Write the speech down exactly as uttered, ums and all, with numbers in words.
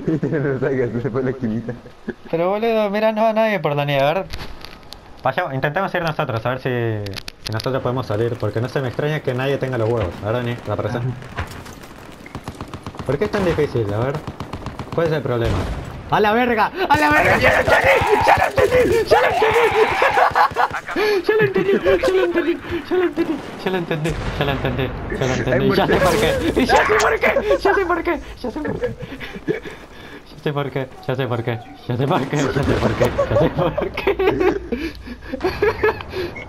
No salgas, se fue a la esquinita. Pero boludo, mira, no va nadie por la nieve. A ver, vayamos, intentemos ir nosotros, a ver si, si nosotros podemos salir. Porque no se me extraña que nadie tenga los huevos. A ver, Dani, la presa. ¿Por qué es tan difícil? A ver, ¿cuál es el problema? ¡A la verga! ¡A la verga! ¡Ya lo entendí! ¡Ya lo entendí! ¡Ya lo entendí! ¡Ya lo entendí! ¡Ya lo entendí! ¡Ya lo entendí! ¡Ya lo entendí! ¡Ya lo entendí! ¡Ya lo entendí! ¡Ya sé por qué! ¡Y ya sé por qué! ¡Ya sé por qué! ¡Ya sé por qué! Ya sé por qué, ya sé por qué, ya sé por qué, ya sé por qué, ya sé por qué.